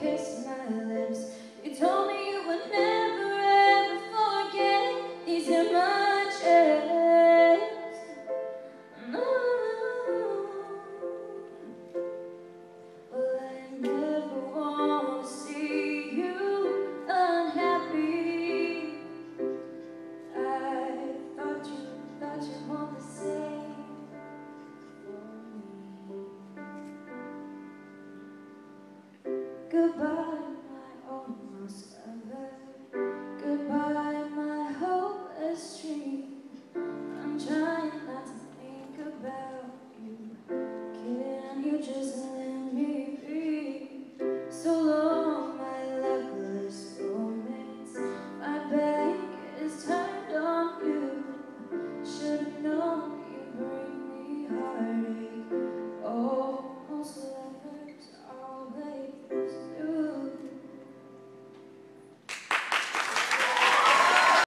kissed my lips. You told me you would never ever forget these emotions. No. Well, I never want to see you unhappy. I thought you want the same for me. Goodbye, my almost lover.